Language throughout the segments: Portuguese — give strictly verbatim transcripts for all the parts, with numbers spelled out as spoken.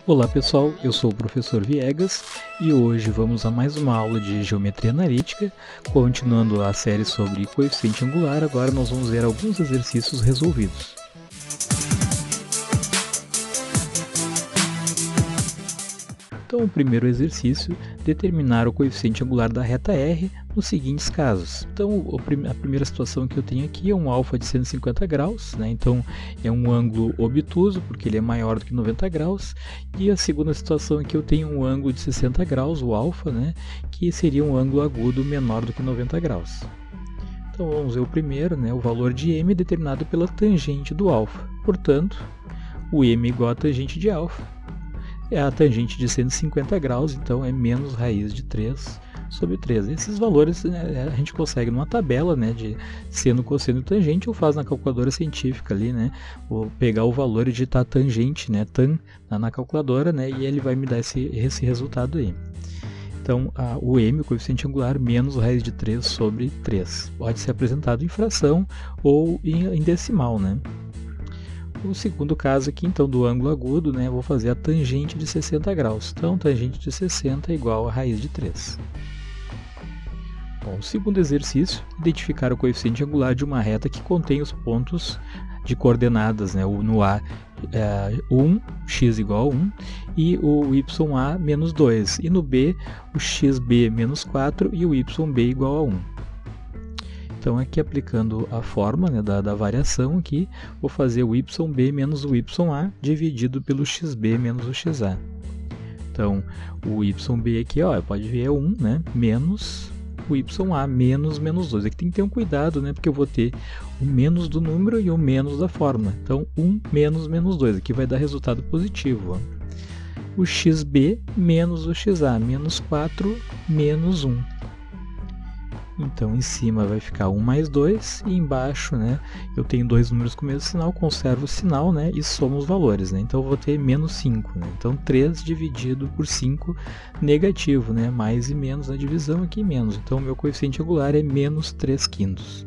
Olá pessoal, eu sou o professor Viegas e hoje vamos a mais uma aula de Geometria Analítica. Continuando a série sobre coeficiente angular, agora nós vamos ver alguns exercícios resolvidos. Então, o primeiro exercício, determinar o coeficiente angular da reta R nos seguintes casos. Então, a primeira situação que eu tenho aqui é um alfa de cento e cinquenta graus, né? Então é um ângulo obtuso, porque ele é maior do que noventa graus, e a segunda situação é que eu tenho um ângulo de sessenta graus, o alfa, né? Que seria um ângulo agudo menor do que noventa graus. Então vamos ver o primeiro, né? O valor de m é determinado pela tangente do alfa. Portanto, o m é igual à tangente de alfa. É a tangente de cento e cinquenta graus, então é menos raiz de três sobre três. Esses valores, né, a gente consegue numa tabela, né, de seno, cosseno e tangente, ou faz na calculadora científica ali, né, vou pegar o valor e digitar tangente, né, tan, na, na calculadora, né, e ele vai me dar esse, esse resultado aí. Então, a, o m, o coeficiente angular, menos raiz de três sobre três. Pode ser apresentado em fração ou em, em decimal, né. O segundo caso aqui, então, do ângulo agudo, né, eu vou fazer a tangente de sessenta graus. Então, tangente de sessenta é igual a raiz de três. Bom, o segundo exercício, identificar o coeficiente angular de uma reta que contém os pontos de coordenadas, né, no A é, um, x igual a um, e o ya menos dois, e no B o xb menos quatro e o yb igual a um. Então aqui aplicando a fórmula, né, da, da variação aqui, vou fazer o yb menos o ya dividido pelo xb menos o xa. Então o yb aqui, ó, pode ver é um, né, menos o ya menos menos dois. Aqui tem que ter um cuidado, né, porque eu vou ter o menos do número e o menos da fórmula. Então um menos menos dois, aqui vai dar resultado positivo. Ó. O xb menos o xa, menos quatro menos um. Então, em cima vai ficar um mais dois, e embaixo, né, eu tenho dois números com o mesmo sinal, conservo o sinal, né, e somo os valores, né, então eu vou ter menos cinco, né, então três dividido por cinco, negativo, né, mais e menos na divisão, aqui menos, então o meu coeficiente angular é menos três quintos.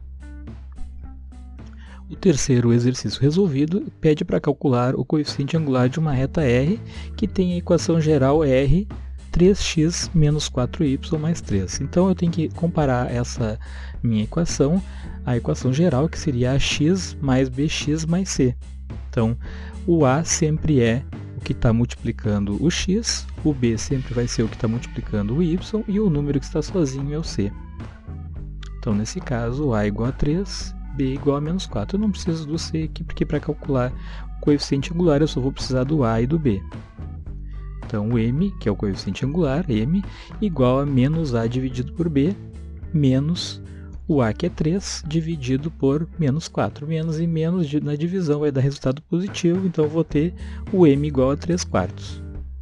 O terceiro exercício resolvido pede para calcular o coeficiente angular de uma reta R, que tem a equação geral R, três x menos quatro y mais três. Então eu tenho que comparar essa minha equação à equação geral, que seria ax mais bx mais c. Então o a sempre é o que está multiplicando o x, o b sempre vai ser o que está multiplicando o y, e o número que está sozinho é o c. Então nesse caso, a igual a três, b igual a menos quatro. Eu não preciso do c aqui, porque para calcular o coeficiente angular eu só vou precisar do a e do b. Então, o m, que é o coeficiente angular, m, igual a menos a dividido por b, menos o a, que é três, dividido por menos quatro. Menos e menos na divisão vai dar resultado positivo, então eu vou ter o m igual a três quartos.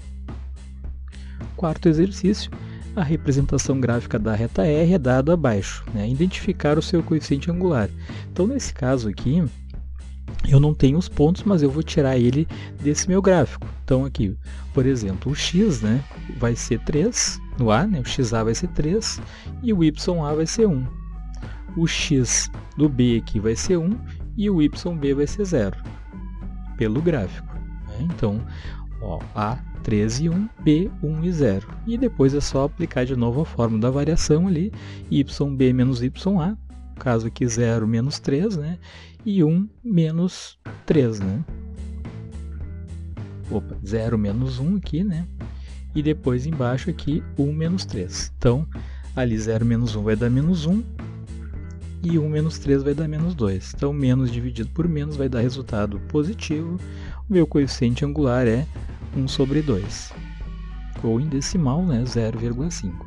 Quarto exercício, a representação gráfica da reta R é dada abaixo, né? Identificar o seu coeficiente angular. Então, nesse caso aqui, eu não tenho os pontos, mas eu vou tirar ele desse meu gráfico. Então aqui, por exemplo, o x, né, vai ser três no A, né, o xa vai ser três e o ya vai ser um. O x do B aqui vai ser um e o yb vai ser zero, pelo gráfico. Né? Então, ó, A, três e um, B, um e zero. E depois é só aplicar de novo a fórmula da variação ali, yb menos ya, no caso aqui zero menos três, né, e um menos três, né? Opa, zero menos um aqui, né? E depois embaixo aqui um menos três. Então, ali zero menos um vai dar menos um e um menos três vai dar menos dois. Então, menos dividido por menos vai dar resultado positivo. O meu coeficiente angular é um sobre dois. Ou em decimal, né, zero vírgula cinco.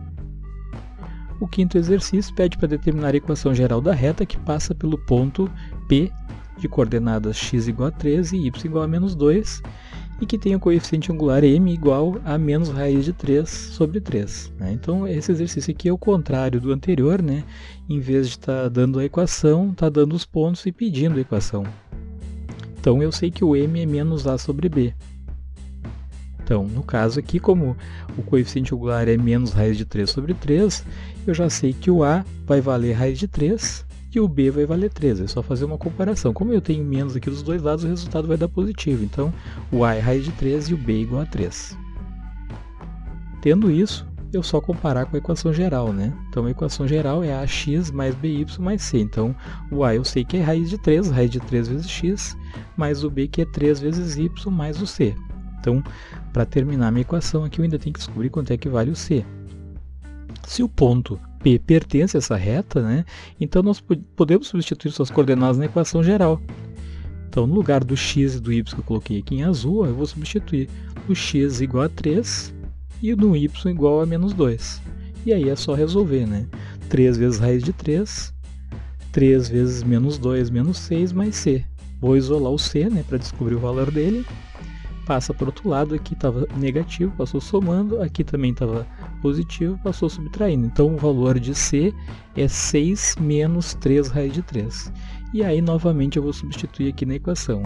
O quinto exercício pede para determinar a equação geral da reta que passa pelo ponto P de coordenadas x igual a três e y igual a menos dois e que tem o coeficiente angular m igual a menos raiz de três sobre três. Né? Então esse exercício aqui é o contrário do anterior, né? Em vez de estar tá dando a equação, está dando os pontos e pedindo a equação. Então eu sei que o m é menos a sobre b. Então, no caso aqui, como o coeficiente angular é menos raiz de três sobre três, eu já sei que o a vai valer raiz de três e o b vai valer três. É só fazer uma comparação. Como eu tenho menos aqui dos dois lados, o resultado vai dar positivo. Então, o a é raiz de três e o b igual a três. Tendo isso, eu só comparar com a equação geral, né? Então, a equação geral é ax mais by mais c. Então, o a eu sei que é raiz de três, raiz de três vezes x, mais o b que é três vezes y mais o c. Então, para terminar a minha equação aqui, eu ainda tenho que descobrir quanto é que vale o c. Se o ponto P pertence a essa reta, né, então nós podemos substituir suas coordenadas na equação geral. Então, no lugar do x e do y que eu coloquei aqui em azul, eu vou substituir o x igual a três e no y igual a menos dois. E aí é só resolver, né? três vezes raiz de três, três vezes menos dois menos seis mais c. Vou isolar o c, né, para descobrir o valor dele. Passa para o outro lado, aqui estava negativo, passou somando, aqui também estava positivo, passou subtraindo. Então o valor de c é seis menos três raiz de três. E aí novamente eu vou substituir aqui na equação.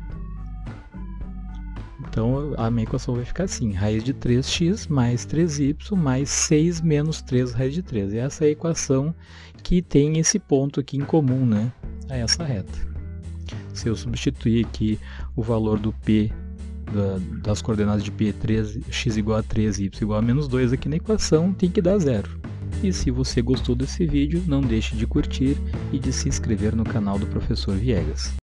Então a minha equação vai ficar assim, raiz de três x mais três y mais seis menos três raiz de três. E essa é a equação que tem esse ponto aqui em comum, né, a essa reta. Se eu substituir aqui o valor do P Da, das coordenadas de P, três, x igual a três e y igual a menos dois aqui na equação, tem que dar zero. E se você gostou desse vídeo, não deixe de curtir e de se inscrever no canal do professor Viegas.